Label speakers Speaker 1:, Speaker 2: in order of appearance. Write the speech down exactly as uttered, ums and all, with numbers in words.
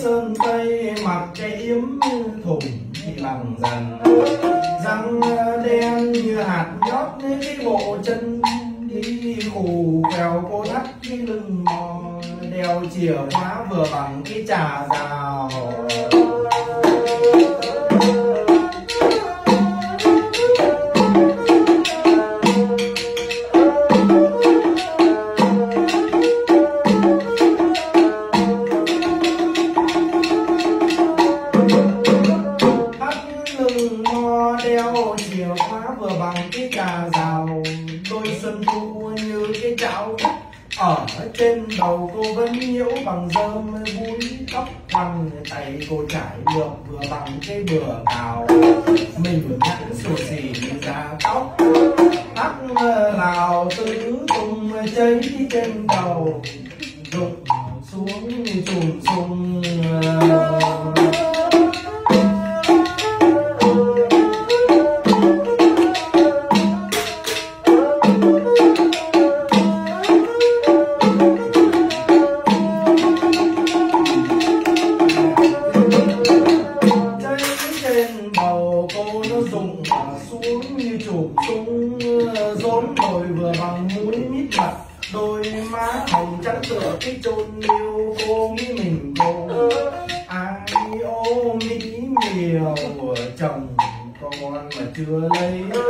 Speaker 1: sơn tây, mặc cái yếm thùng bằng dần, răng đen như hạt nhót, cái bộ chân đi khù khèo, cô thắt cái lưng mò, đeo chìa khóa vừa bằng cái trà rào. Đeo chìa khóa vừa bằng cái cà rào, đôi xuân thu như cái chảo ở trên đầu cô vẫn nhiễu bằng rơm, búi tóc bằng tay cô trải được vừa bằng cái bừa cào, mình nhẵn xù xì ra tóc, tóc lào tứ tung cháy trên đầu, rụng xuống trùng xung. Cô nó rụng xuống như chụp súng, rốn nồi vừa bằng mũi mít mặt, đôi má hồng trắng tựa cái chôn yêu. Cô nghĩ mình cô ai ô mỹ miều, chồng con mà chưa lấy.